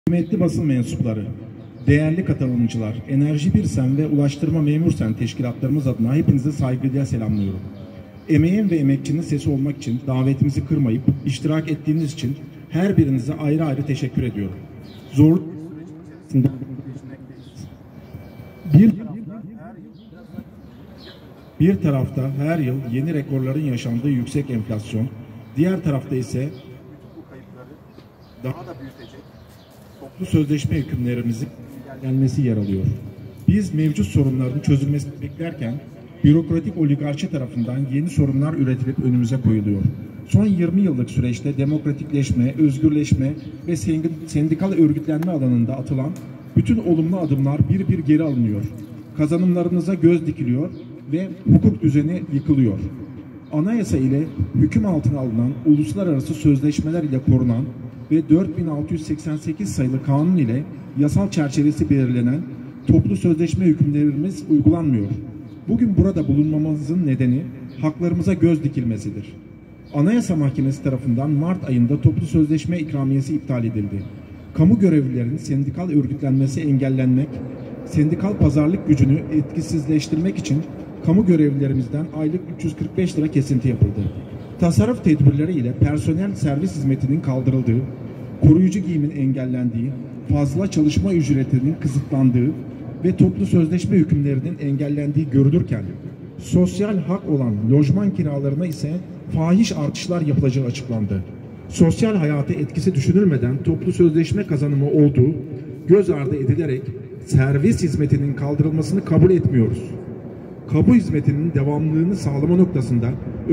Kıymetli basın mensupları, değerli katılımcılar, Enerji Birsen ve Ulaştırma Memursen teşkilatlarımız adına hepinizi saygıyla selamlıyorum. Emeğin ve emekçinin sesi olmak için davetimizi kırmayıp iştirak ettiğiniz için her birinize ayrı ayrı teşekkür ediyorum. Zorlu bir tarafta her yıl yeni rekorların yaşandığı yüksek enflasyon, diğer tarafta ise daha da büyütecek toplu sözleşme hükümlerimizin engellenmesi yer alıyor. Biz mevcut sorunların çözülmesini beklerken bürokratik oligarşi tarafından yeni sorunlar üretilip önümüze koyuluyor. Son 20 yıllık süreçte demokratikleşme, özgürleşme ve sendikal örgütlenme alanında atılan bütün olumlu adımlar bir bir geri alınıyor. Kazanımlarınıza göz dikiliyor ve hukuk düzeni yıkılıyor. Anayasa ile hüküm altına alınan uluslararası sözleşmeler ile korunan ve 4688 sayılı kanun ile yasal çerçevesi belirlenen toplu sözleşme hükümlerimiz uygulanmıyor. Bugün burada bulunmamızın nedeni haklarımıza göz dikilmesidir. Anayasa Mahkemesi tarafından Mart ayında toplu sözleşme ikramiyesi iptal edildi. Kamu görevlilerinin sendikal örgütlenmesi engellenmek, sendikal pazarlık gücünü etkisizleştirmek için kamu görevlilerimizden aylık 345 lira kesinti yapıldı. Tasarruf tedbirleri ile personel servis hizmetinin kaldırıldığı, koruyucu giyimin engellendiği, fazla çalışma ücretinin kısıtlandığı ve toplu sözleşme hükümlerinin engellendiği görülürken, sosyal hak olan lojman kiralarına ise fahiş artışlar yapılacağı açıklandı. Sosyal hayata etkisi düşünülmeden toplu sözleşme kazanımı olduğu göz ardı edilerek servis hizmetinin kaldırılmasını kabul etmiyoruz. Kamu hizmetinin devamlılığını sağlama noktasında